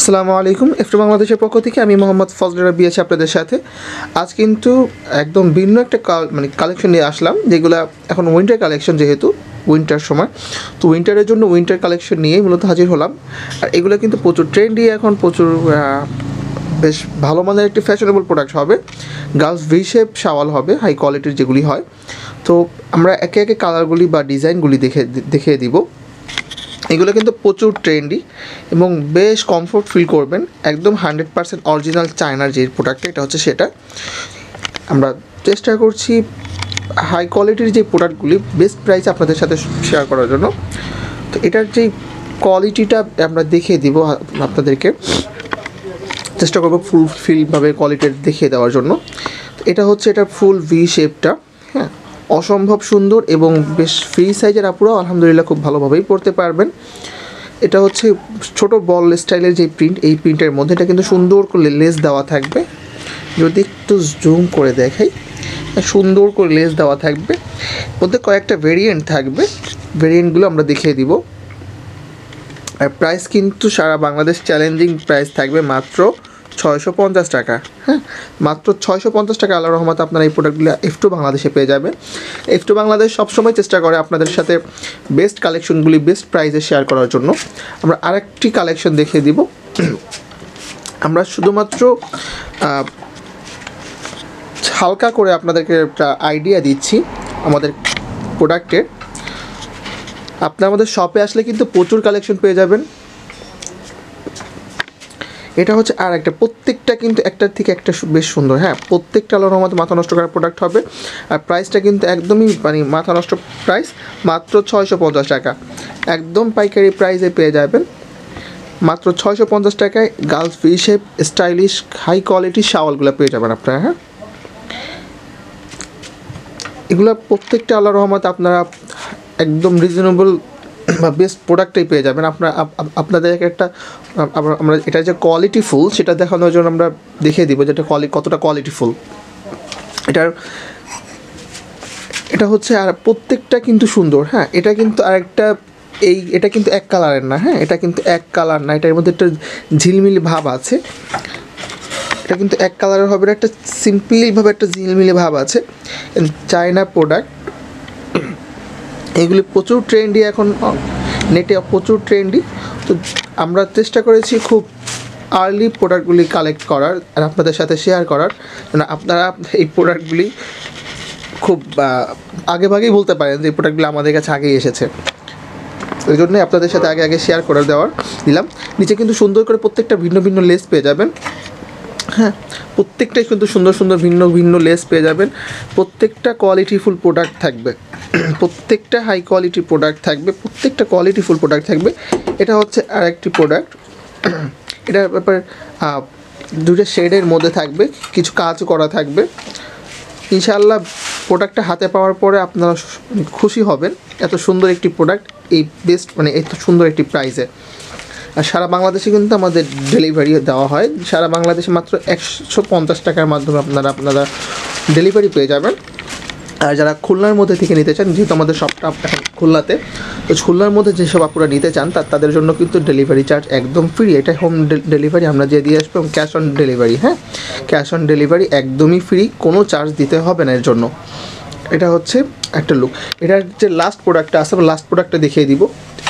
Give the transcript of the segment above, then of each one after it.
আসসালামু আলাইকুম। এফটু বাংলাদেশের পক্ষ থেকে আমি মোহাম্মদ ফজলুর রবি আছি আপনাদের সাথে। আজ কিন্তু একদম ভিন্ন একটা কালেকশন নিয়ে আসলাম, যেগুলো এখন উইন্টার কালেকশন, যেহেতু উইন্টার সময়, তো উইন্টারের জন্য উইন্টার কালেকশন নিয়েই মূলত হাজির হলাম। আর এগুলো কিন্তু প্রচুর ট্রেন্ডি, এখন প্রচুর বেশ ভালো মানের একটি ফ্যাশনেবল প্রোডাক্ট হবে। গার্লস ভি শেপ শাওয়াল হবে, হাই কোয়ালিটির যেগুলি হয়। তো আমরা একে একে কালারগুলি বা ডিজাইনগুলি দেখিয়ে দিব। এগুলো কিন্তু প্রচুর ট্রেন্ডি এবং বেশ কমফোর্ট ফিল করবেন। একদম 100% অরিজিনাল চায়নার যে প্রোডাক্টটা, এটা হচ্ছে সেটা। আমরা চেষ্টা করছি হাই কোয়ালিটির যে প্রোডাক্টগুলি বেস্ট প্রাইসে আপনাদের সাথে শেয়ার করার জন্য। তো এটার যে কোয়ালিটিটা আমরা দেখিয়ে দিব আপনাদেরকে, চেষ্টা করবো ফুলফিলভাবে কোয়ালিটি দেখিয়ে দেওয়ার জন্য। এটা হচ্ছে এটা ফুল ভি শেপটা, হ্যাঁ, অসম্ভব সুন্দর এবং বেশ ফ্রি সাইজের আপুরাও আলহামদুলিল্লাহ খুব ভালোভাবেই পরতে পারবেন। এটা হচ্ছে ছোট বল স্টাইলের যে প্রিন্ট, এই প্রিন্টের মধ্যে এটা কিন্তু সুন্দর করে লেস দেওয়া থাকবে। যদি একটু জুম করে দেখাই, সুন্দর করে লেস দেওয়া থাকবে। মধ্যে কয়েকটা ভেরিয়েন্ট থাকবে, ভেরিয়েন্টগুলো আমরা দেখিয়ে দিব। আর প্রাইস কিন্তু সারা বাংলাদেশ চ্যালেঞ্জিং প্রাইস থাকবে মাত্র 650 টাকা। হ্যাঁ, মাত্র 650 টাকা। আল্লাহর রহমতে আপনারা এই প্রোডাক্টগুলো F2 বাংলাদেশে পেয়ে যাবেন। F2 বাংলাদেশ সবসময় চেষ্টা করে আপনাদের সাথে বেস্ট কালেকশনগুলি বেস্ট প্রাইসে শেয়ার করার জন্য। আমরা আরেকটি কালেকশন দেখিয়ে দিব। আমরা শুধুমাত্র হালকা করে আপনাদেরকে একটা আইডিয়া দিচ্ছি আমাদের প্রোডাক্টের। আপনারা আমাদের শপে আসলে কিন্তু প্রচুর কালেকশন পেয়ে যাবেন। এটা হচ্ছে আর একটা, প্রত্যেকটা কিন্তু একটার থেকে একটা বেশ সুন্দর। হ্যাঁ, প্রত্যেকটা আলোর মতো মাথা নষ্ট করার প্রোডাক্ট হবে। আর প্রাইসটা কিন্তু একদমই মাথা নষ্ট প্রাইস, মাত্র 650 টাকা। একদম পাইকারি প্রাইসে পেয়ে যাবেন মাত্র 650 টাকায় girls V shape stylish high quality শাওয়ালগুলো পেয়ে যাবেন আপনারা। হ্যাঁ, এগুলো প্রত্যেকটা আল্লাহর রহমতে আপনারা একদম রিজনেবল বা বেস্ট প্রোডাক্টটাই পেয়ে যাবেন। আপনাদেরকে একটা আমরা এটা যে কোয়ালিটিফুল সেটা দেখানোর জন্য আমরা দেখিয়ে দিব যেটা কতটা কোয়ালিটিফুল এটা হচ্ছে। আর প্রত্যেকটা কিন্তু সুন্দর। হ্যাঁ, এটা কিন্তু আরেকটা, এটা কিন্তু এক কালারের না। হ্যাঁ, এটা কিন্তু এক কালার না, এটার মধ্যে একটা ঝিলমিলি ভাব আছে। এটা কিন্তু এক কালারের হবে, একটা সিম্পলিভাবে একটা ঝিলমিলি ভাব আছে। চায়না প্রোডাক্ট, এগুলি প্রচুর ট্রেন্ডি, এখন নেটে প্রচুর ট্রেন্ডি। তো আমরা চেষ্টা করেছি খুব আর্লি প্রোডাক্টগুলি কালেক্ট করার আর আপনাদের সাথে শেয়ার করার। আপনারা এই প্রোডাক্টগুলি খুব আগেভাগেই বলতে পারেন যে এই প্রোডাক্টগুলি আমাদের কাছে আগেই এসেছে। ওই জন্যই আপনাদের সাথে আগে শেয়ার করে দিলাম। নিচে কিন্তু সুন্দর করে প্রত্যেকটা ভিন্ন ভিন্ন লেস পেয়ে যাবেন। হ্যাঁ, প্রত্যেকটাই কিন্তু সুন্দর সুন্দর ভিন্ন ভিন্ন লেস পেয়ে যাবেন। প্রত্যেকটা কোয়ালিটিফুল প্রোডাক্ট থাকবে, প্রত্যেকটা হাই কোয়ালিটির প্রোডাক্ট থাকবে, প্রত্যেকটা কোয়ালিটিফুল প্রোডাক্ট থাকবে। এটা হচ্ছে আর একটি প্রোডাক্ট। এটার ব্যাপারে দুটো শেডের মধ্যে থাকবে, কিছু কাজ করা থাকবে। ইনশাআল্লাহ প্রোডাক্টটা হাতে পাওয়ার পরে আপনারা খুশি হবেন, এত সুন্দর একটি প্রোডাক্ট এই বেস্ট এত সুন্দর একটি প্রাইসে। আর সারা বাংলাদেশে কিন্তু আমাদের ডেলিভারি দেওয়া হয়। সারা বাংলাদেশে মাত্র 150 টাকার মাধ্যমে আপনারা ডেলিভারি পেয়ে যাবেন। আর যারা খুলনার মধ্যে থেকে নিতে চান, যেহেতু আমাদের শপটা এখন খুলনাতে, তো খুলনার মধ্যে যেসব আপনারা নিতে চান তাদের জন্য কিন্তু ডেলিভারি চার্জ একদম ফ্রি। এটা হোম ডেলিভারি আমরা দিয়ে আসবো, এবং ক্যাশ অন ডেলিভারি। হ্যাঁ, ক্যাশ অন ডেলিভারি একদমই ফ্রি, কোনো চার্জ দিতে হবে না এর জন্য। এটা হচ্ছে একটা লুক। এটার যে লাস্ট প্রোডাক্টটা আছে, লাস্ট প্রোডাক্টটা দেখিয়ে দিব।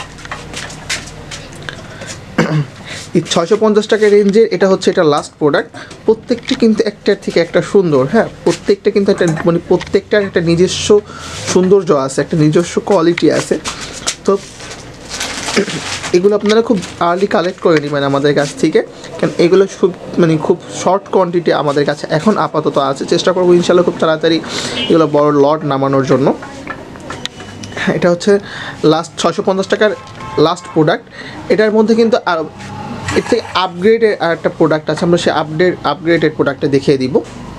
এই 650 টাকা রেঞ্জের এটা হচ্ছে এটা লাস্ট প্রোডাক্ট। প্রত্যেকটি কিন্তু একটার থেকে একটা সুন্দর। হ্যাঁ, প্রত্যেকটা কিন্তু একটা প্রত্যেকটার একটা নিজস্ব সৌন্দর্য আছে, একটা নিজস্ব কোয়ালিটি আছে। তো এগুলো আপনারা খুব আর্লি কালেক্ট করে নেবেন আমাদের কাছ থেকে, কারণ এগুলো খুব শর্ট কোয়ান্টিটি আমাদের কাছে এখন আপাতত আছে। চেষ্টা করবো ইনশাআল্লাহ খুব তাড়াতাড়ি এগুলো বড় লট নামানোর জন্য। এটা হচ্ছে লাস্ট 650 টাকার লাস্ট প্রোডাক্ট। এটার মধ্যে কিন্তু আর এর থেকে আপগ্রেডের আর একটা প্রোডাক্ট আছে, আমরা সেই আপগ্রেডেড প্রোডাক্টটা দেখিয়ে দিব।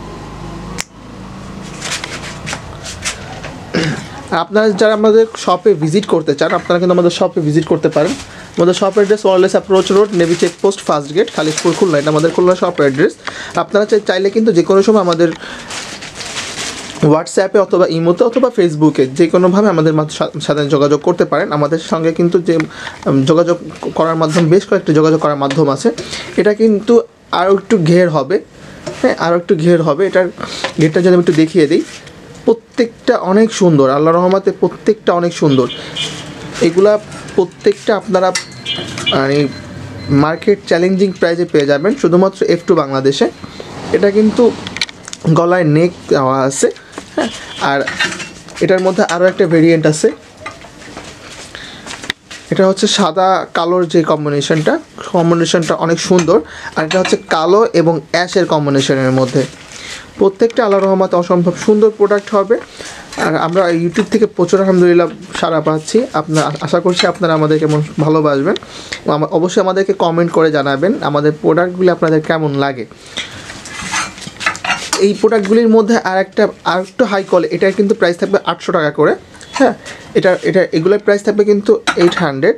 আপনারা যারা আমাদের শপে ভিজিট করতে চান, আপনারা কিন্তু আমাদের শপে ভিজিট করতে পারেন। আমাদের shop address wireless approach road, navy checkpost, first gate, Khalishpur Khulna. এটা আমাদের খুলনা শপ অ্যাড্রেস। আপনারা চাইলে কিন্তু যে কোনো সময় আমাদের হোয়াটসঅ্যাপে অথবা ইমোতে অথবা ফেসবুকে যে কোনোভাবে আমাদের সাথে যোগাযোগ করতে পারেন। আমাদের সঙ্গে কিন্তু যে যোগাযোগ করার মাধ্যম বেশ কয়েকটি যোগাযোগ করার মাধ্যম আছে। এটা কিন্তু আরও একটু ঘের হবে, হ্যাঁ আরও একটু ঘের হবে। এটার ঘেরটা যদি আমি একটু দেখিয়ে দিই, প্রত্যেকটা অনেক সুন্দর, আল্লাহর রহমতে প্রত্যেকটা অনেক সুন্দর। এগুলা প্রত্যেকটা আপনারা মানে মার্কেট চ্যালেঞ্জিং প্রাইসে পেয়ে যাবেন শুধুমাত্র F2 বাংলাদেশে। এটা কিন্তু গলায় নেক দেওয়া আছে, হ্যাঁ। আর এটার মধ্যে আরও একটা ভেরিয়েন্ট আছে, এটা হচ্ছে সাদা কালোর যে কম্বিনেশনটা অনেক সুন্দর। আর এটা হচ্ছে কালো এবং অ্যাশের কম্বিনেশনের মধ্যে। প্রত্যেকটা আল্লাহর রহমতে অসম্ভব সুন্দর প্রোডাক্ট হবে। আর আমরা ইউটিউব থেকে প্রচুর আলহামদুলিল্লাহ সাড়া পাচ্ছি। আশা করছি আপনারা আমাদেরকে ভালোবাসবেন। অবশ্যই আমাদেরকে কমেন্ট করে জানাবেন আমাদের প্রোডাক্টগুলি আপনাদের কেমন লাগে। এই প্রোডাক্টগুলির মধ্যে আরেকটু হাই কোয়ালিটি, এটার কিন্তু প্রাইস থাকবে 800 টাকা করে, হ্যাঁ। এগুলোর প্রাইস থাকবে কিন্তু 800।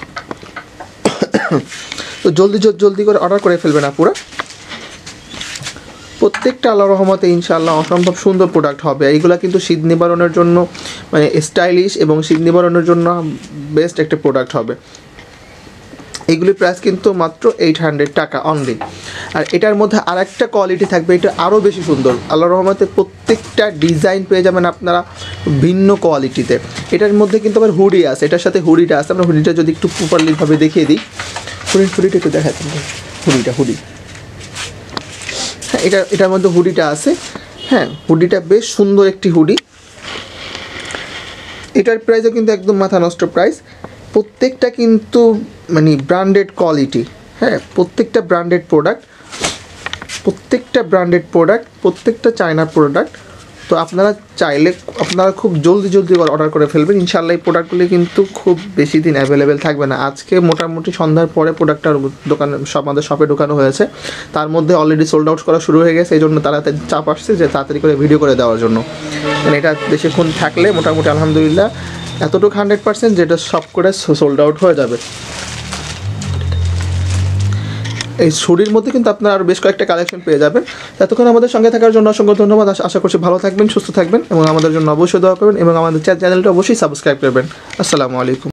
তো জলদি করে অর্ডার করে ফেলবেন আপুরা। প্রত্যেকটা আল্লাহর রহমতে ইনশাআল্লাহ অসম্ভব সুন্দর প্রোডাক্ট হবে। এইগুলো কিন্তু শীত নিবারণের জন্য মানে স্টাইলিশ এবং শীত নিবারণের জন্য বেস্ট একটা প্রোডাক্ট হবে। এইগুলির প্রাইস কিন্তু মাত্র 800 টাকা অনলি। আর এটার মধ্যে আরেকটা কোয়ালিটি থাকবে, এটা আরও বেশি সুন্দর। আল্লাহর রহমতে প্রত্যেকটা ডিজাইন পেয়ে যাবেন আপনারা ভিন্ন কোয়ালিটিতে। এটার মধ্যে কিন্তু আবার হুডি আছে, এটার সাথে হুডিটা আছে। আমরা হুডিটা যদি একটু প্রপারলিভাবে দেখিয়ে দিই, হুডিটা একটু দেখাচ্ছি, হুডি হ্যাঁ, এটার মধ্যে হুডিটা আছে, হ্যাঁ। হুডিটা বেশ সুন্দর একটি হুডি। এটার প্রাইসও কিন্তু একদম মাথা নষ্ট প্রাইস। প্রত্যেকটা কিন্তু মানে ব্র্যান্ডেড কোয়ালিটি, হ্যাঁ। প্রত্যেকটা ব্র্যান্ডেড প্রোডাক্ট, প্রত্যেকটা চায়না প্রোডাক্ট। তো আপনারা চাইলে আপনারা খুব জলদি অর্ডার করে ফেলবেন। ইনশাআল্লাহ এই প্রোডাক্টগুলি কিন্তু খুব বেশি দিন অ্যাভেলেবেল থাকবে না। আজকে মোটামুটি সন্ধ্যার পরে প্রোডাক্টটা আমাদের শপে ঢোকানো হয়েছে। তার মধ্যে অলরেডি সোল্ড আউট করা শুরু হয়ে গেছে। এই জন্য তাড়াতাড়ি চাপ আসছে যে তাড়াতাড়ি করে ভিডিও করে দেওয়ার জন্য। মানে এটা বেশিক্ষণ থাকলে মোটামুটি আলহামদুলিল্লাহ এতটুকু 100% যেটা সব করে সোল্ড আউট হয়ে যাবে। এই ছুরির মধ্যে কিন্তু আপনারা আরও বেশ কয়েকটা কালেকশন পেয়ে যাবেন। এতক্ষণ আমাদের সঙ্গে থাকার জন্য অসংখ্য ধন্যবাদ। আশা করছি ভালো থাকবেন, সুস্থ থাকবেন এবং আমাদের জন্য অবশ্যই দোয়া করবেন এবং আমাদের চ্যানেলটা অবশ্যই সাবস্ক্রাইব করবেন। আসসালামু আলাইকুম।